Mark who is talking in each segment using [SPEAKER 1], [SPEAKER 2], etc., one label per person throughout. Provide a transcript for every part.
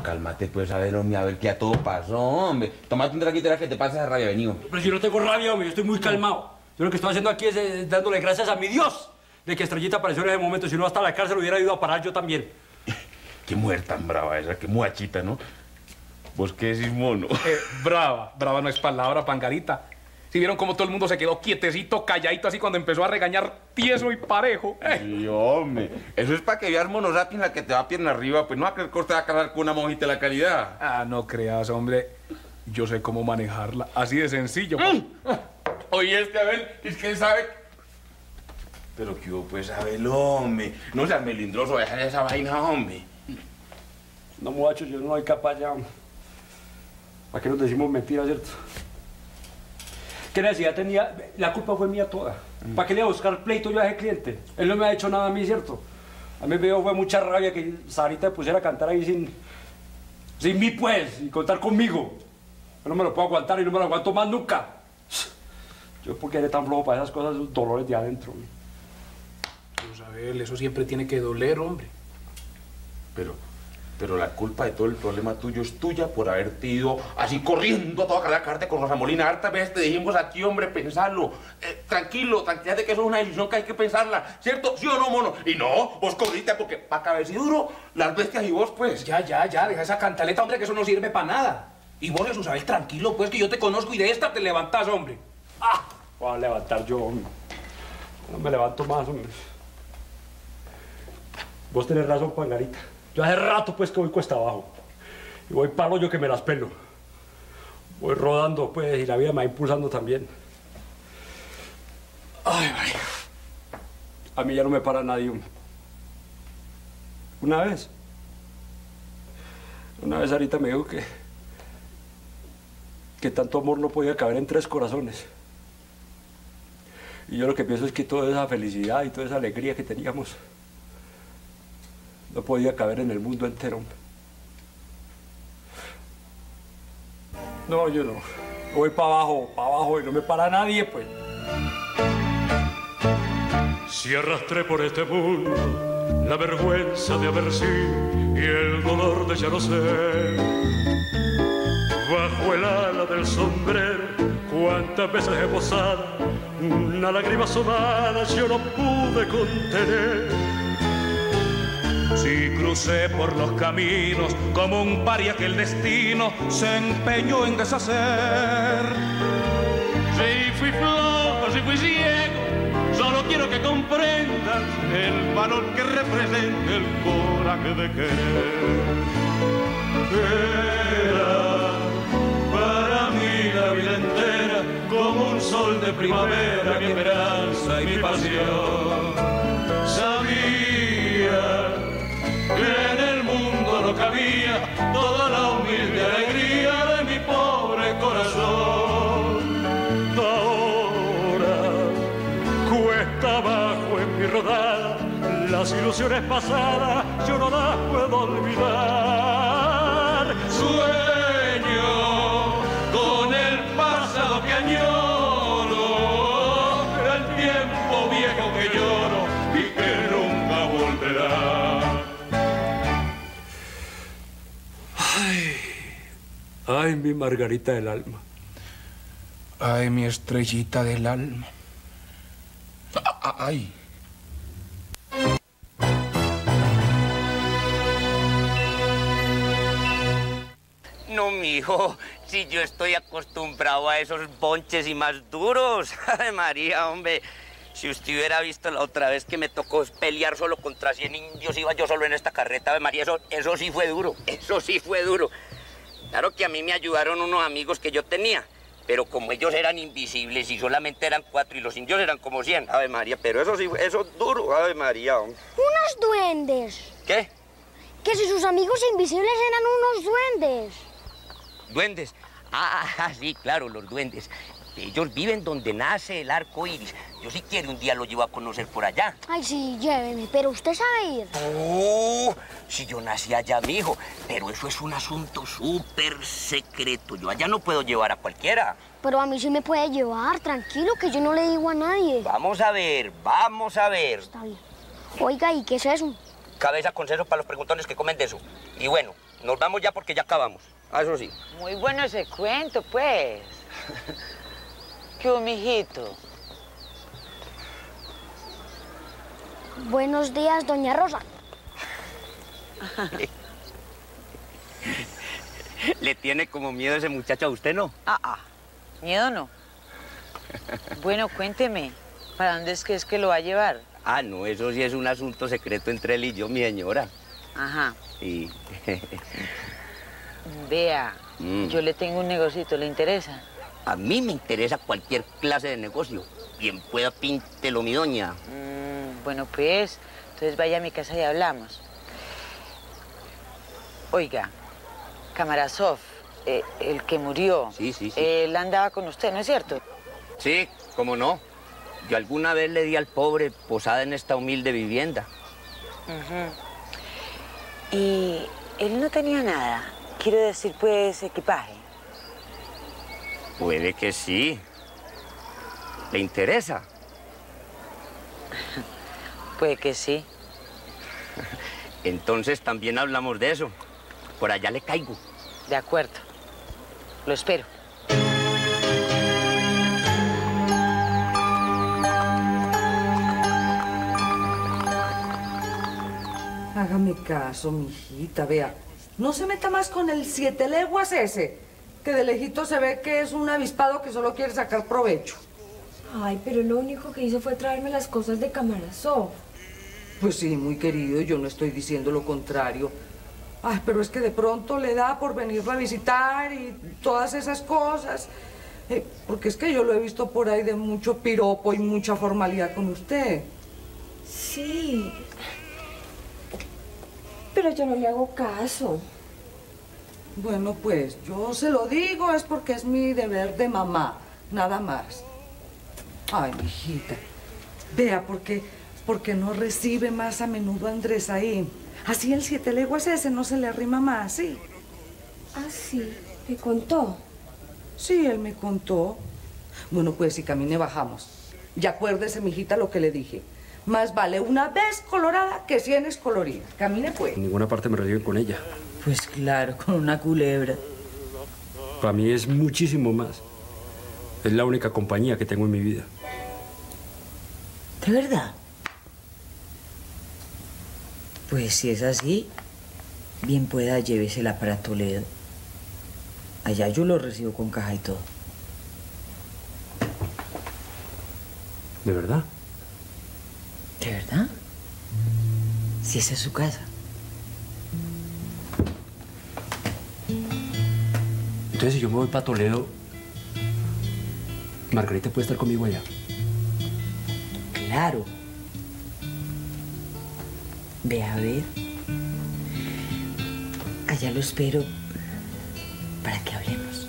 [SPEAKER 1] cálmate, pues, a ver, hombre, a ver qué a todo pasó, hombre. Tómate un traguito de que te pase esa rabia, venido.
[SPEAKER 2] Pero si yo no tengo rabia, hombre, yo estoy muy calmado. Yo lo que estoy haciendo aquí es dándole gracias a mi Dios de que Estrellita apareció en ese momento. Si no, hasta la cárcel hubiera ido a parar yo también.
[SPEAKER 1] Qué mujer tan brava esa, qué muachita, ¿no? ¿Vos qué decís, mono?
[SPEAKER 3] Brava no es palabra, Pangarita. Si vieron cómo todo el mundo se quedó quietecito, calladito, así cuando empezó a regañar tieso y parejo.
[SPEAKER 1] Sí, hombre. Eso es para que veas monosati en la que te va pierna arriba. Pues no va a creer que usted va a casar con una monjita de la caridad.
[SPEAKER 3] Ah, no creas, hombre. Yo sé cómo manejarla. Así de sencillo.
[SPEAKER 1] Oye, a ver, es que él sabe... Pero que hubo, pues, a ver, hombre. No seas melindroso, deja esa vaina, hombre.
[SPEAKER 2] No, muchachos, yo no soy capaz ya, hombre. ¿Para qué nos decimos mentiras, cierto? ¿Qué necesidad tenía? La culpa fue mía toda. ¿Para qué le iba a buscar pleito yo a ese cliente? Él no me ha hecho nada a mí, ¿cierto? A mí me dio fue mucha rabia que Sarita me pusiera a cantar ahí sin mí, pues, y contar conmigo. Yo no me lo puedo aguantar y no me lo aguanto más nunca. Yo, ¿por qué eres tan flojo para esas cosas, esos dolores de adentro?
[SPEAKER 3] Pues a ver, eso siempre tiene que doler, hombre.
[SPEAKER 1] Pero la culpa de todo el problema tuyo es tuya por haberte ido así corriendo a toda la carta con Rosa Molina. Hartas veces te dijimos aquí, hombre, pensarlo. Tranquilízate que eso es una decisión que hay que pensarla, ¿cierto? ¿Sí o no, mono? Y no, vos corriste porque pa' cabeciduro, las bestias y vos, pues.
[SPEAKER 4] Ya, deja esa cantaleta, hombre, que eso no sirve para nada. Y vos, Jesús Abel, tranquilo, pues, que yo te conozco y de esta te levantás, hombre.
[SPEAKER 2] ¡Ah! Voy a levantar yo, hombre. No me levanto más, hombre. Vos tenés razón, Pangarita. Yo hace rato, pues, que voy cuesta abajo. Y voy palo yo que me las pelo. Voy rodando, pues, y la vida me va impulsando también. Ay, María. A mí ya no me para nadie, hombre. Una vez Sarita me dijo que tanto amor no podía caber en 3 corazones. Y yo lo que pienso es que toda esa felicidad y toda esa alegría que teníamos no podía caber en el mundo entero. No, yo no. Voy para abajo y no me para nadie, pues.
[SPEAKER 5] Si arrastré por este mundo la vergüenza de haber sido y el dolor de ya no ser, bajo el ala del sombrero, cuántas veces he posado una lágrima asomada yo no pude contener.
[SPEAKER 4] Si crucé por los caminos como un paria que el destino se empeñó en deshacer. Si fui flojo, si fui ciego, solo quiero que comprendas el valor que representa el coraje de querer. Era para mí la vida entera como un sol de primavera, mi esperanza y mi pasión. Sabía que en el mundo no cabía toda la humilde alegría de mi pobre corazón.
[SPEAKER 5] Ahora cuesta abajo en mi rodada, las ilusiones pasadas yo no las puedo olvidar.
[SPEAKER 4] Sueño con el pasado que añoro, el tiempo viejo que lloro y que nunca volverá.
[SPEAKER 2] Ay, mi Margarita del alma.
[SPEAKER 3] Ay, mi estrellita del alma.
[SPEAKER 1] Ay.
[SPEAKER 6] No, mijo, si yo estoy acostumbrado a esos bonches y más duros. Ay, María, hombre, si usted hubiera visto la otra vez que me tocó pelear solo contra 100 indios, iba yo solo en esta carreta, Ave María, eso sí fue duro, eso sí fue duro. Claro que a mí me ayudaron unos amigos que yo tenía, pero como ellos eran invisibles y solamente eran 4 y los indios eran como 100, Ave María, pero eso sí, eso es duro, Ave María, hombre.
[SPEAKER 7] Unos duendes.
[SPEAKER 6] ¿Qué?
[SPEAKER 7] Que si sus amigos invisibles eran unos duendes.
[SPEAKER 6] ¿Duendes? Ah, sí, claro, los duendes. Ellos viven donde nace el arco iris. Yo si quiere un día lo llevo a conocer por allá.
[SPEAKER 7] Ay, sí, lléveme, pero usted sabe ir.
[SPEAKER 6] Oh, si yo nací allá, mijo. Pero eso es un asunto súper secreto. Yo allá no puedo llevar a cualquiera.
[SPEAKER 7] Pero a mí sí me puede llevar, tranquilo, que yo no le digo a nadie.
[SPEAKER 6] Vamos a ver, vamos a ver.
[SPEAKER 7] Está bien. Oiga, ¿y qué es eso?
[SPEAKER 6] Cabeza con seso para los preguntones que comen de eso. Y bueno, nos vamos ya porque ya acabamos. Ah, eso sí.
[SPEAKER 8] Muy bueno ese cuento, pues. ¿Qué hubo, mijito?
[SPEAKER 7] Buenos días, doña Rosa.
[SPEAKER 6] ¿Le tiene como miedo ese muchacho a usted, no?
[SPEAKER 8] Miedo no. Bueno, cuénteme, ¿para dónde es que lo va a llevar?
[SPEAKER 6] Ah, no, eso sí es un asunto secreto entre él y yo, mi señora.
[SPEAKER 8] Ajá.
[SPEAKER 6] Y...
[SPEAKER 8] Vea, yo le tengo un negocito, ¿le interesa?
[SPEAKER 6] A mí me interesa cualquier clase de negocio. Bien pueda, píntelo, mi doña.
[SPEAKER 8] Bueno, pues, entonces vaya a mi casa y hablamos. Oiga, Kamarasov, el que murió,
[SPEAKER 6] sí.
[SPEAKER 8] Él andaba con usted, ¿no es cierto?
[SPEAKER 6] Sí, cómo no. Yo alguna vez le di al pobre posada en esta humilde vivienda.
[SPEAKER 8] Y él no tenía nada. Quiero decir, pues, equipaje.
[SPEAKER 6] Puede que sí. ¿Le interesa?
[SPEAKER 8] Puede que sí.
[SPEAKER 6] Entonces también hablamos de eso. Por allá le caigo.
[SPEAKER 8] De acuerdo. Lo espero.
[SPEAKER 9] Hágame caso, mijita, vea. No se meta más con el 7 leguas ese, que de lejito se ve que es un avispado que solo quiere sacar provecho.
[SPEAKER 10] Ay, pero lo único que hizo fue traerme las cosas de Kamarasov.
[SPEAKER 9] Pues sí, muy querido, yo no estoy diciendo lo contrario. Ay, pero es que de pronto le da por venirla a visitar y todas esas cosas. Porque es que yo lo he visto por ahí de mucho piropo y mucha formalidad con usted.
[SPEAKER 10] Sí. Pero yo no le hago caso.
[SPEAKER 9] Bueno, pues yo se lo digo, es porque es mi deber de mamá, nada más. Ay, mijita, vea, porque no recibe más a menudo a Andrés ahí. Así el 7 leguas ese no se le arrima más, ¿sí?
[SPEAKER 10] Ah, sí, ¿me contó?
[SPEAKER 9] Sí, él me contó. Bueno, pues si camine bajamos. Y acuérdese, mijita, lo que le dije. Más vale una vez colorada que 100 colorida. Camine, pues.
[SPEAKER 2] En ninguna parte me reciben con ella.
[SPEAKER 8] Pues claro, con una culebra.
[SPEAKER 2] Para mí es muchísimo más. Es la única compañía que tengo en mi vida.
[SPEAKER 8] ¿De verdad? Pues si es así, bien pueda llévesela para Toledo. Allá yo lo recibo con caja y todo.
[SPEAKER 2] ¿De verdad?
[SPEAKER 8] ¿De verdad? Si esa es su casa.
[SPEAKER 2] Entonces, si yo me voy para Toledo, Margarita puede estar conmigo allá.
[SPEAKER 8] Claro. Ve a ver. Allá lo espero para que hablemos.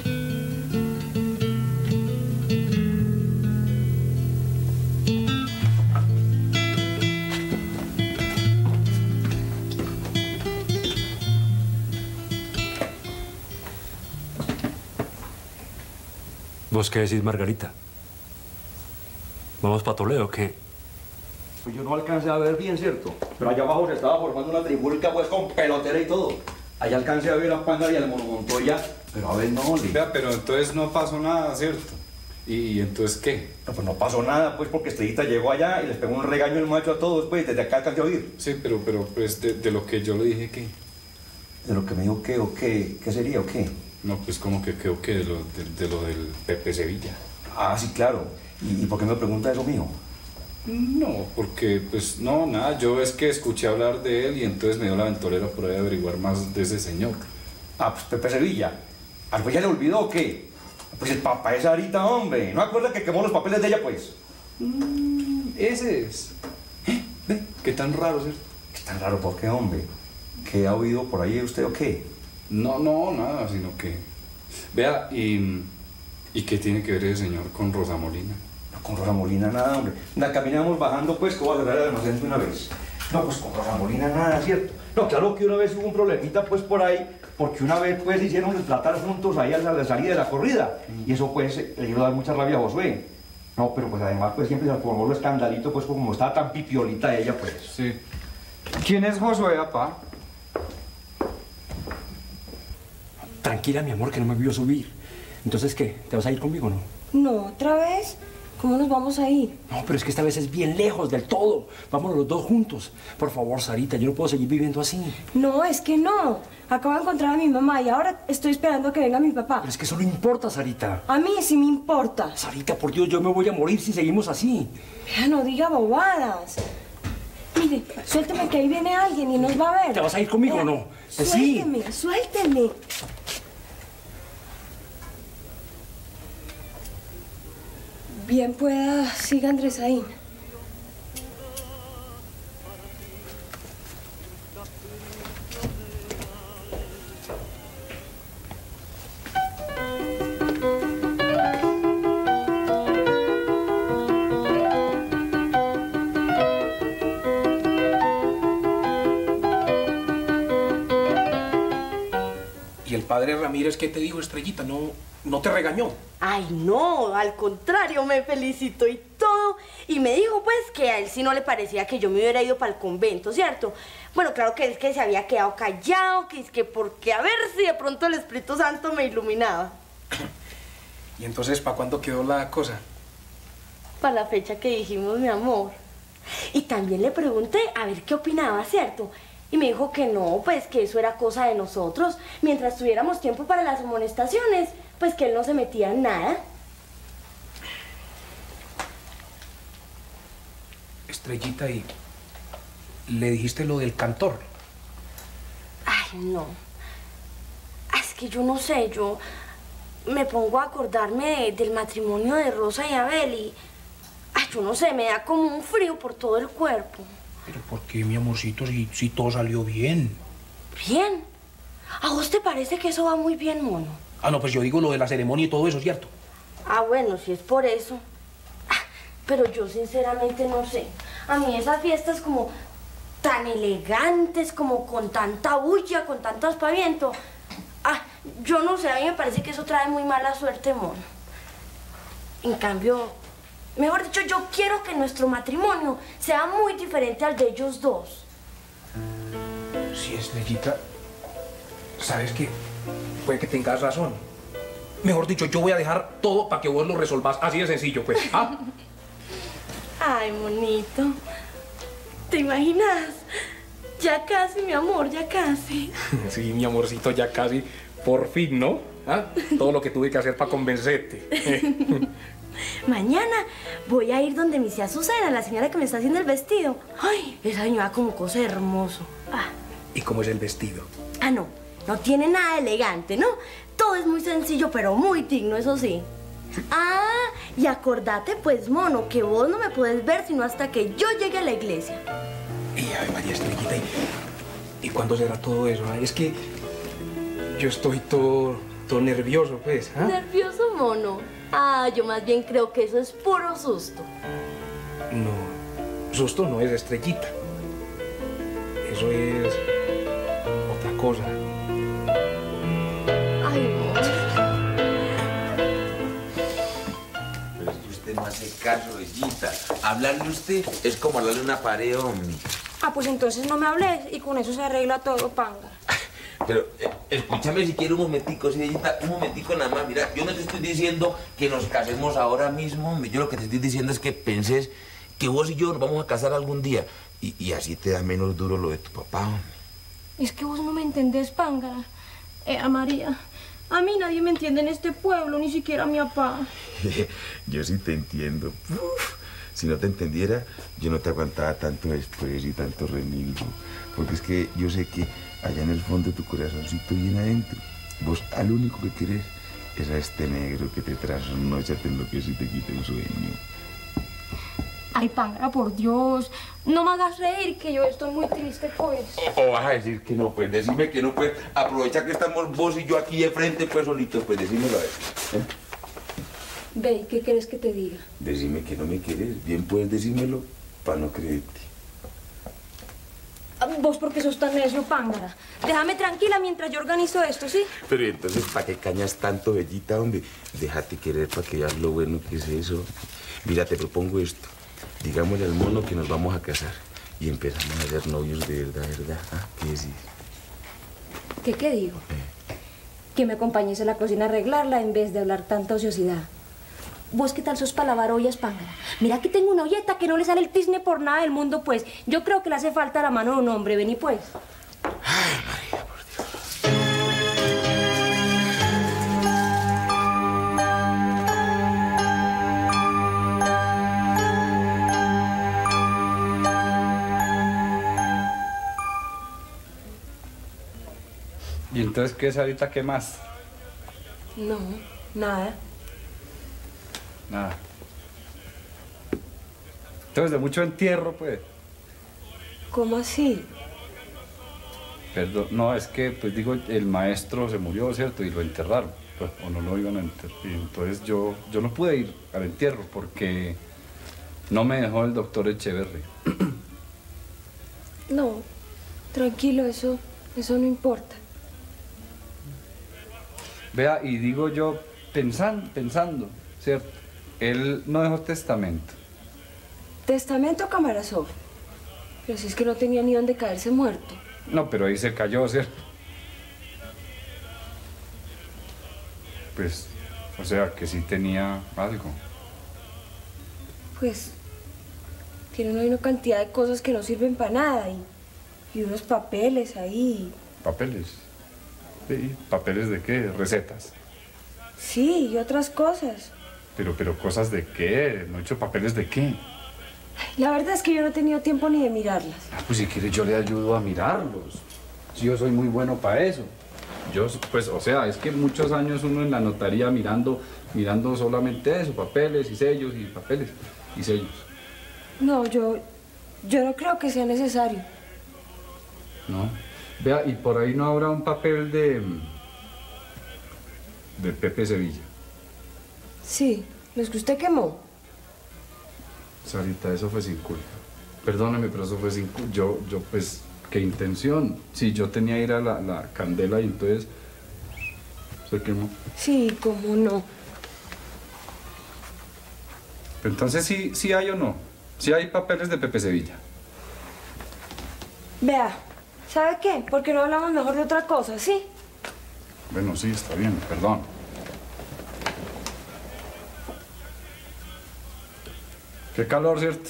[SPEAKER 2] ¿Vos qué decís, Margarita? ¿Vamos para Toledo o qué?
[SPEAKER 11] Pues yo no alcancé a ver bien, ¿cierto? Pero allá abajo se estaba formando una tribulca, pues, con pelotera y todo. Allá alcancé a ver a Panga y al Mono Montoya, pero a ver, no,
[SPEAKER 12] Vea, pero entonces no pasó nada, ¿cierto? ¿Y entonces qué?
[SPEAKER 11] No, pues no pasó nada, pues, porque Estrellita llegó allá y les pegó un regaño el macho a todos, pues, desde acá alcancé a oír.
[SPEAKER 12] Sí, pero pues, de lo que yo le dije, ¿qué?
[SPEAKER 11] ¿De lo que me dijo qué o qué? ¿Qué sería o qué?
[SPEAKER 12] No, pues como que creo que de lo del Pepe Sevilla.
[SPEAKER 11] Ah, sí, claro. ¿Y por qué me pregunta eso, mijo?
[SPEAKER 12] No, porque, pues, no, nada. Yo es que escuché hablar de él y entonces me dio la ventolera por ahí a averiguar más de ese señor.
[SPEAKER 11] Ah, pues Pepe Sevilla. ¿Ah, pues ya le olvidó o qué? Pues el papá es Sarita, hombre. ¿No acuerda que quemó los papeles de ella, pues?
[SPEAKER 12] Ese es. ¿Ve? Qué tan raro, ¿cierto?
[SPEAKER 11] ¿Qué tan raro? ¿Por qué, hombre? ¿Qué ha oído por ahí usted o qué?
[SPEAKER 12] No, nada, sino que... Vea, ¿y qué tiene que ver ese señor con Rosa Molina?
[SPEAKER 11] No, con Rosa Molina nada, hombre. Caminamos bajando, pues, que voy a cerrar el almacén de una vez. No, pues con Rosa Molina nada, ¿cierto? No, claro que una vez hubo un problemita, pues, por ahí, porque una vez, pues, hicieron el tratar juntos ahí a la salida de la corrida. Y eso, pues, le iba a dar mucha rabia a Josué. No, pero, pues, además, pues, siempre se formó lo escandalito, pues, como estaba tan pipiolita ella, pues.
[SPEAKER 12] Sí. ¿Quién es Josué, papá?
[SPEAKER 2] Tranquila, mi amor, que no me vio subir. Entonces, ¿qué? ¿Te vas a ir conmigo o no?
[SPEAKER 10] No, ¿otra vez? ¿Cómo nos vamos a ir?
[SPEAKER 2] No, pero es que esta vez es bien lejos del todo. Vámonos los dos juntos. Por favor, Sarita, yo no puedo seguir viviendo así.
[SPEAKER 10] No, es que no. Acabo de encontrar a mi mamá y ahora estoy esperando a que venga mi papá.
[SPEAKER 2] Pero es que eso no importa, Sarita.
[SPEAKER 10] A mí sí me importa.
[SPEAKER 2] Sarita, por Dios, yo me voy a morir si seguimos así.
[SPEAKER 10] Vea, no diga bobadas. Mire, suélteme que ahí viene alguien y nos va a ver.
[SPEAKER 2] ¿Te vas a ir conmigo o no?
[SPEAKER 10] Suélteme,
[SPEAKER 2] Sí.
[SPEAKER 10] suélteme. Bien pueda, siga Andrés ahí.
[SPEAKER 3] ¿Y el padre Ramírez qué te dijo, Estrellita? ¿No te regañó?
[SPEAKER 13] Ay, no, al contrario, me felicitó y todo. Y me dijo, pues, que a él sí no le parecía que yo me hubiera ido para el convento, ¿cierto? Bueno, claro que es que se había quedado callado, que es que porque a ver si de pronto el Espíritu Santo me iluminaba.
[SPEAKER 3] ¿Y entonces para cuándo quedó la cosa?
[SPEAKER 13] Para la fecha que dijimos, mi amor. Y también le pregunté a ver qué opinaba, ¿cierto? Y me dijo que no, pues que eso era cosa de nosotros. Mientras tuviéramos tiempo para las amonestaciones, pues que él no se metía en nada.
[SPEAKER 3] Estrellita, ¿y le dijiste lo del cantor?
[SPEAKER 13] Ay, no. Es que yo no sé, yo me pongo a acordarme del matrimonio de Rosa y Abel y... Ay, yo no sé, me da como un frío por todo el cuerpo.
[SPEAKER 3] ¿Pero por qué, mi amorcito, si todo salió bien?
[SPEAKER 13] ¿Bien? ¿A vos te parece que eso va muy bien, mono?
[SPEAKER 3] Ah, no, pues yo digo lo de la ceremonia y todo eso, ¿cierto?
[SPEAKER 13] Ah, bueno, si es por eso. Pero yo sinceramente no sé. A mí esas fiestas como tan elegantes, como con tanta bulla, con tanto aspaviento. Ah, yo no sé, a mí me parece que eso trae muy mala suerte, mono. En cambio, mejor dicho, yo quiero que nuestro matrimonio sea muy diferente al de ellos dos.
[SPEAKER 3] Sí, Estrellita, ¿sabes qué? Puede que tengas razón. Mejor dicho, yo voy a dejar todo para que vos lo resolvás así de sencillo, pues. ¿Ah?
[SPEAKER 13] Ay, monito. ¿Te imaginas? Ya casi, mi amor, ya casi.
[SPEAKER 3] Sí, mi amorcito, ya casi. Por fin, ¿no? ¿Ah? Todo lo que tuve que hacer para convencerte.
[SPEAKER 13] Mañana voy a ir donde mi tía Azucena, la señora que me está haciendo el vestido. Ay, esa señora como cosa hermoso. Ah.
[SPEAKER 3] ¿Y cómo es el vestido?
[SPEAKER 13] Ah, no. No tiene nada elegante, ¿no? Todo es muy sencillo, pero muy digno, eso sí. Ah, y acordate, pues, mono, que vos no me puedes ver sino hasta que yo llegue a la iglesia.
[SPEAKER 3] Y ay, María Estrellita, ¿y cuándo será todo eso? Es que yo estoy todo nervioso, pues. ¿Ah?
[SPEAKER 13] ¿Nervioso, mono? Ah, yo más bien creo que eso es puro susto.
[SPEAKER 3] No, susto no es, Estrellita. Eso es otra cosa.
[SPEAKER 13] Ay, mono.
[SPEAKER 1] Pero es que usted no hace caso, bellita. Hablarle usted es como hablarle a una pared, hombre.
[SPEAKER 10] Ah, pues entonces no me hables y con eso se arregla todo, panga.
[SPEAKER 1] Pero escúchame si quiere un momentico, sí, bellita, un momentico nada más. Mira, yo no te estoy diciendo que nos casemos ahora mismo, hombre. Yo lo que te estoy diciendo es que penses que vos y yo nos vamos a casar algún día. Y así te da menos duro lo de tu papá, hombre.
[SPEAKER 10] Es que vos no me entendés, panga. María, a mí nadie me entiende en este pueblo, ni siquiera mi papá.
[SPEAKER 1] Yo sí te entiendo. Uf, si no te entendiera, yo no te aguantaba tanto después y tanto remilgo. Porque es que yo sé que allá en el fondo de tu corazoncito, bien adentro, vos al único que querés es a este negro que te trasnocha, te enloquece y te quita el sueño.
[SPEAKER 10] Ay, panga, por Dios, no me hagas reír, que yo estoy muy triste, pues.
[SPEAKER 1] O vas a decir que no, pues decime que no, pues aprovecha que estamos vos y yo aquí de frente, pues solitos, pues decímelo a ver.
[SPEAKER 10] Ve, ¿qué quieres que te diga?
[SPEAKER 1] Decime que no me quieres, bien puedes decírmelo para no creerte.
[SPEAKER 10] Vos porque sos tan necio, pángara. Déjame tranquila mientras yo organizo esto, ¿sí?
[SPEAKER 1] Pero entonces, ¿para qué cañas tanto, bellita, hombre? Déjate querer para que veas lo bueno que es eso. Mira, te propongo esto. Digámosle al mono que nos vamos a casar y empezamos a ser novios de verdad, ¿verdad? ¿Ah? ¿Qué decís?
[SPEAKER 10] ¿Qué digo? que me acompañes a la cocina a arreglarla en vez de hablar tanta ociosidad. ¿Vos qué tal sos para lavar ollas, Pángara? Mira que tengo una olleta que no le sale el tizne por nada del mundo, pues. Yo creo que le hace falta la mano de un hombre. Vení, pues.
[SPEAKER 1] Ay, María, por Dios.
[SPEAKER 12] ¿Y entonces qué es ahorita? ¿Qué más?
[SPEAKER 10] No, nada.
[SPEAKER 12] Nada. Entonces, de mucho entierro, pues.
[SPEAKER 10] ¿Cómo así?
[SPEAKER 12] Perdón, no, es que, pues digo, el maestro se murió, ¿cierto? Y lo enterraron, pues, o no lo iban a enterrar. Y entonces yo no pude ir al entierro porque no me dejó el doctor Echeverry.
[SPEAKER 10] No, tranquilo, eso no importa.
[SPEAKER 12] Vea, y digo yo, pensando, ¿cierto? Él no dejó testamento.
[SPEAKER 10] ¿Testamento, Kamarasov? Pero si es que no tenía ni dónde caerse muerto.
[SPEAKER 12] No, pero ahí se cayó, ¿cierto? Pues, o sea, que sí tenía algo.
[SPEAKER 10] Pues, tiene una cantidad de cosas que no sirven para nada y unos papeles ahí.
[SPEAKER 12] ¿Papeles? Sí, ¿papeles de qué? ¿Recetas?
[SPEAKER 10] Sí, y otras cosas.
[SPEAKER 12] Pero ¿cosas de qué? ¿No he hecho papeles de qué?
[SPEAKER 10] La verdad es que yo no he tenido tiempo ni de mirarlas.
[SPEAKER 12] Ah, pues si quiere yo le ayudo a mirarlos. Si yo soy muy bueno para eso. Yo, pues, o sea, es que muchos años uno en la notaría mirando solamente eso, papeles y sellos y papeles y sellos.
[SPEAKER 10] No, yo no creo que sea necesario.
[SPEAKER 12] No. Vea, y por ahí no habrá un papel de Pepe Sevilla.
[SPEAKER 10] Sí, los que usted quemó.
[SPEAKER 12] Sarita, eso fue sin culpa. Perdóneme, pero eso fue sin culpa. Yo, pues, ¿qué intención? Sí, yo tenía que ir a la candela y entonces se quemó.
[SPEAKER 10] Sí, cómo no.
[SPEAKER 12] Entonces, ¿sí hay o no? ¿Sí hay papeles de Pepe Sevilla?
[SPEAKER 10] Vea, ¿sabe qué? ¿Por qué no hablamos mejor de otra cosa, sí?
[SPEAKER 12] Bueno, sí, está bien, perdón. Qué calor, ¿cierto?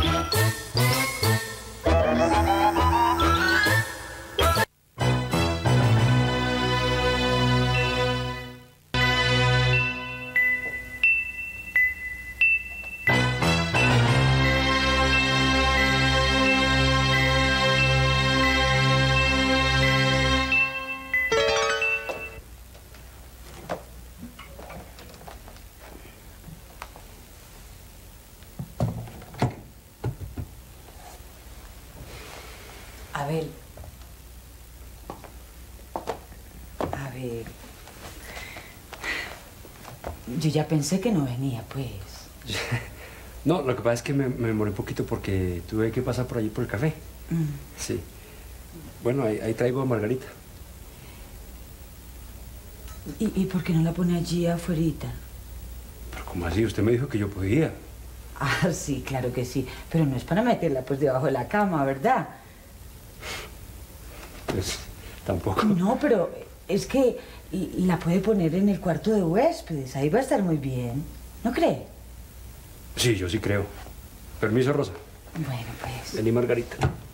[SPEAKER 8] A ver. Yo ya pensé que no venía, pues.
[SPEAKER 2] No, lo que pasa es que me demoré un poquito porque tuve que pasar por allí por el café. Sí. Bueno, ahí traigo a Margarita.
[SPEAKER 8] ¿Y por qué no la pone allí afuerita?
[SPEAKER 2] Pero ¿cómo así? Usted me dijo que yo podía.
[SPEAKER 8] Ah, sí, claro que sí. Pero no es para meterla pues debajo de la cama, ¿verdad?
[SPEAKER 2] Pues tampoco.
[SPEAKER 8] No, pero es que la puede poner en el cuarto de huéspedes. Ahí va a estar muy bien. ¿No cree?
[SPEAKER 2] Sí, yo sí creo. Permiso, Rosa.
[SPEAKER 8] Bueno, pues.
[SPEAKER 2] Vení, Margarita.